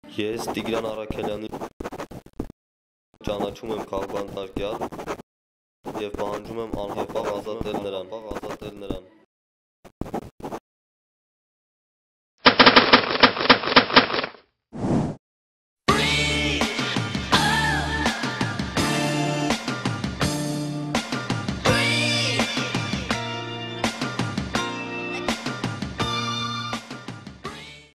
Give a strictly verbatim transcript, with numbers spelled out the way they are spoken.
Ես Տիգրան Առաքելյանի ճանաչում եմ քաղբանտարկյալ եւ պահանջում եմ անհապաղ ազատել նրան։